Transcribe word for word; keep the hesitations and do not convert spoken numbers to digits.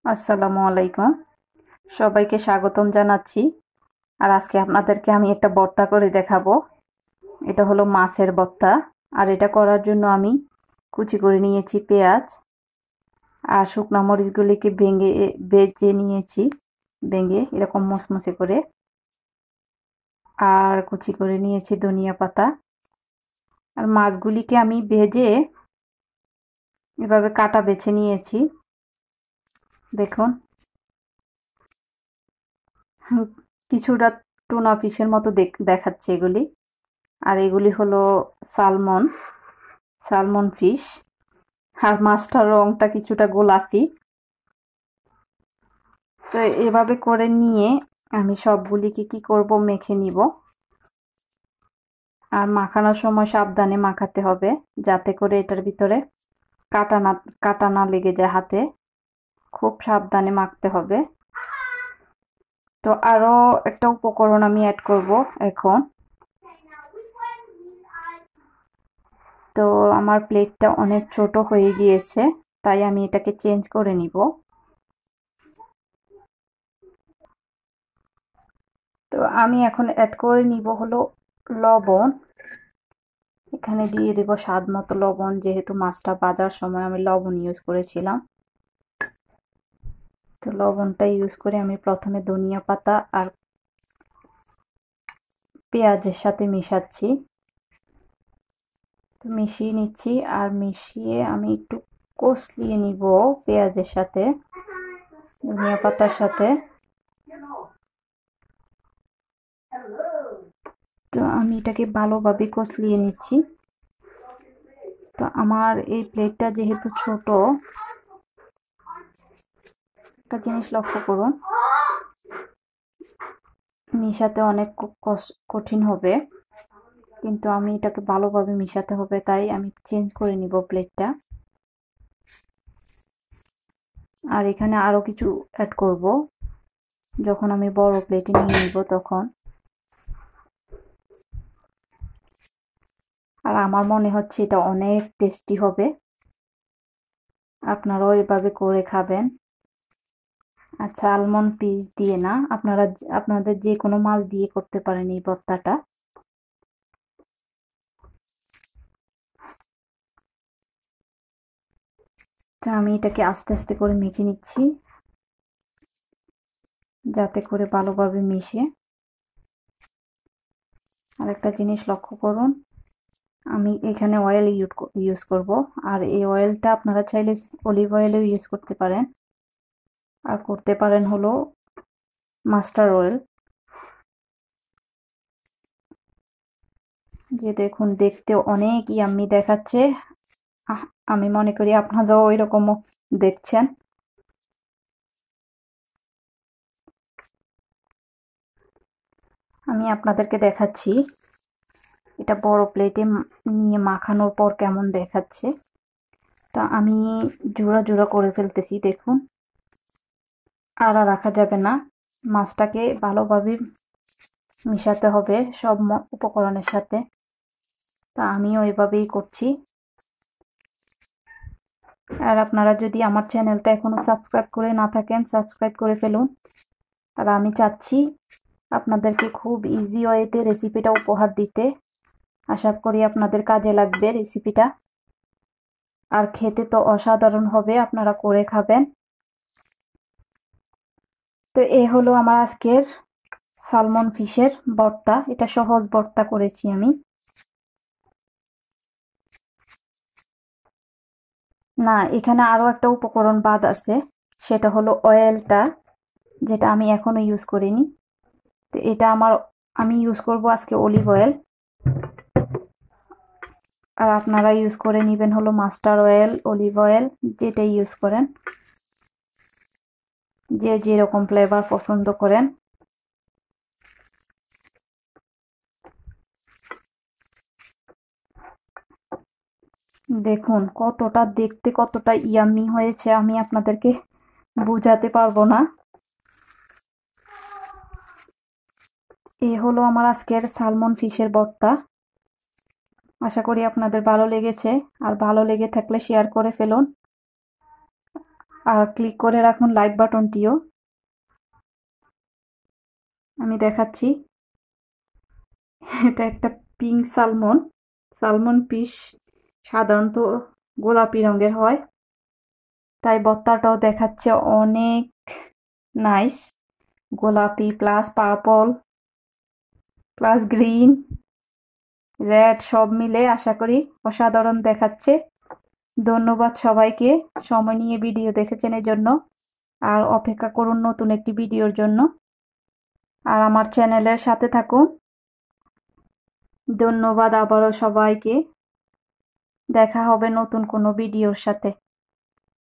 আসসালামু আলাইকুম। সবাইকে স্বাগতম জানাচ্ছি। আর আজকে আপনাদেরকে আমি একটা ভর্তা করে দেখাবো। এটা হলো মাছের ভর্তা। আর এটা করার জন্য আমি কুচি করে নিয়েছি পেঁয়াজ আর শুকনো মরিচগুলিকে ভেঙে ভেজে নিয়েছি, ভেঙে এরকম মুসমুসে করে। আর কুচি করে নিয়েছি ধনিয়া পাতা। আর মাছগুলিকে আমি ভেজে এভাবে কাটা বেছে নিয়েছি, দেখুন। হুম, কিছুটা টুনা ফিশের মতো দেখাচ্ছে এগুলি। আর এগুলি হলো সালমন সালমন ফিশ। আর মাছটার রংটা কিছুটা গোলাপি। তো এভাবে করে নিয়ে আমি সবগুলিকে কি করব, মেখে নিব। আর মাখানোর সময় সাবধানে মাখাতে হবে, যাতে করে এটার ভিতরে কাটা না কাটা না লেগে যায় হাতে। খুব সাবধানে মাখতে হবে। তো আরো একটা উপকরণ আমি অ্যাড করব এখন। তো আমার প্লেটটা অনেক ছোট হয়ে গিয়েছে, তাই আমি এটাকে চেঞ্জ করে নিব। তো আমি এখন অ্যাড করে নিব হলো লবণ। এখানে দিয়ে দেব স্বাদ মতো লবণ, যেহেতু মাছটা ভাজার সময় আমি লবণ ইউজ করেছিলাম। তো লবণটা ইউজ করে আমি প্রথমে ধনিয়া পাতা আর পেঁয়াজের সাথে মিশাচ্ছি। তো মিশিয়ে নিচ্ছি, আর মিশিয়ে আমি একটু কষলিয়ে নিব পেঁয়াজের সাথে, ধনিয়া পাতার সাথে। তো আমি এটাকে ভালোভাবে কষলিয়ে নিচ্ছি। তো আমার এই প্লেটটা যেহেতু ছোট, একটা জিনিস লক্ষ্য করুন, মিশাতে অনেক কঠিন হবে, কিন্তু আমি এটাকে ভালোভাবে মিশাতে হবে, তাই আমি চেঞ্জ করে নিব প্লেটটা। আর এখানে আরো কিছু অ্যাড করব যখন আমি বড় প্লেটে নিয়ে নিব তখন। আর আমার মনে হচ্ছে এটা অনেক টেস্টি হবে। আপনারাও এভাবে করে খাবেন। আচ্ছা, সালমন পিস দিয়ে না, আপনারা আপনাদের যে কোনো মাছ দিয়ে করতে পারেন এই ভর্তাটা। তো আমি এটাকে আস্তে আস্তে করে মেখে নিচ্ছি, যাতে করে ভালোভাবে মিশে। আর একটা জিনিস লক্ষ্য করুন, আমি এখানে অয়েল ইউজ করব। আর এই অয়েলটা আপনারা চাইলে অলিভ অয়েলও ইউজ করতে পারেন, আর করতে পারেন হলো মাস্টার অয়েল। যে দেখুন, দেখতে অনেক ইয়াম্মি দেখাচ্ছে। আমি মনে করি আপনারাও ওই রকমও দেখছেন। আমি আপনাদেরকে দেখাচ্ছি এটা বড় প্লেটে নিয়ে মাখানোর পর কেমন দেখাচ্ছে। তা আমি জোড়া জোড়া করে ফেলতেছি, দেখুন। আড়া রাখা যাবে না, মাছটাকে ভালোভাবে মিশাতে হবে সব উপকরণের সাথে। তা আমিও এভাবেই করছি। আর আপনারা যদি আমার চ্যানেলটা এখনো সাবস্ক্রাইব করে না থাকেন, সাবস্ক্রাইব করে ফেলুন। আর আমি চাচ্ছি আপনাদেরকে খুব ইজি ওয়েতে রেসিপিটা উপহার দিতে। আশা করি আপনাদের কাজে লাগবে রেসিপিটা। আর খেতে তো অসাধারণ হবে, আপনারা করে খাবেন। তো এ হলো আমার আজকের সালমন ফিশের ভর্তা। এটা সহজ ভর্তা করেছি আমি। না, এখানে আরো একটা উপকরণ বাদ আছে, সেটা হলো অয়েলটা, যেটা আমি এখনো ইউজ করিনি। তো এটা আমার আমি ইউজ করব আজকে অলিভ অয়েল। আর আপনারা ইউজ করে নেবেন হলো মাস্টার অয়েল, অলিভ অয়েল, যেটা ইউজ করেন, যে যেরকম ফ্লেভার পছন্দ করেন। দেখুন কতটা দেখতে কতটা ইয়াম্মি হয়েছে, আমি আপনাদেরকে বুঝাতে পারবো না। এই হলো আমার আজকের সালমন ফিশের ভর্তা। আশা করি আপনাদের ভালো লেগেছে। আর ভালো লেগে থাকলে শেয়ার করে ফেলুন। আর ক্লিক করে রাখুন লাইক বাটনটিও। আমি দেখাচ্ছি, এটা একটা পিঙ্ক সালমন। সালমন ফিশ সাধারণত গোলাপি রঙের হয়, তাই বত্তাটাও দেখাচ্ছে অনেক নাইস। গোলাপি plus purple plus green red সব মিলে আশা করি অসাধারণ দেখাচ্ছে। ধন্যবাদ সবাইকে সময় নিয়ে ভিডিও দেখেছেন এর জন্য। আর অপেক্ষা করুন নতুন একটি ভিডিওর জন্য। আর আমার চ্যানেলের সাথে থাকুন। ধন্যবাদ আবারও সবাইকে। দেখা হবে নতুন কোনো ভিডিওর সাথে।